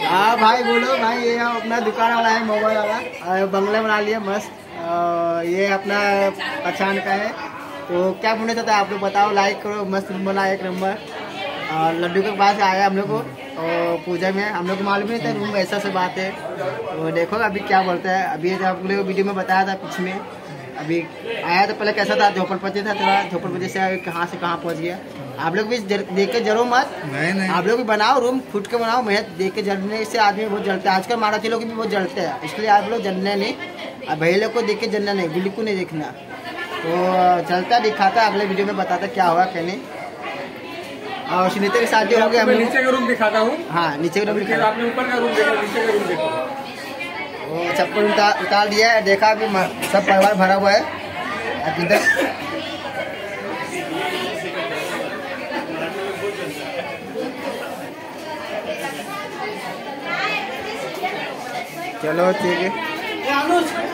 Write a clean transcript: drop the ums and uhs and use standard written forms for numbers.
हाँ भाई बोलो भाई। ये अपना दुकान वाला है, मोबाइल वाला, बंगला बना लिया मस्त। ये अपना पहचान का है। तो क्या बोलना चाहता है आप लोग बताओ, लाइक करो, मस्त रूम बना एक नंबर। लड्डू के पास आया हम लोग को और पूजा में हम लोग को मालूम नहीं था रूम ऐसा से बात है। तो देखो अभी क्या बोलता है। अभी आप लोग वीडियो में बताया था कुछ में, अभी आया तो पहले कैसा था, झोपड़पट्टी था, थोड़ा झोपड़पट्टी से कहाँ पहुँच गया। आप लोग भी देख के जरूर मत, नहीं। आप लोग भी बनाओ रूम, फुट के बनाओ। मेहनत देख के जलने से आदमी बहुत जलता है। आजकल माराठी लोग भी बहुत जलते हैं, इसलिए आप लोग जलने नहीं, और भाई लोग को देख के जलना नहीं, बिल्कुल नहीं देखना। तो चलता दिखाता अगले वीडियो में बताता क्या हुआ क्या नहीं। और सुनीता की शादी हो गई, हम नीचे का रूम दिखाता हूँ। हाँ नीचे का रूम दिखा, आपने ऊपर का रूम देखा, नीचे का रूम देखो। वो चप्पल उतार दिया है, देखा अभी सब परिवार भरा हुआ है। इधर चलो ठीक है।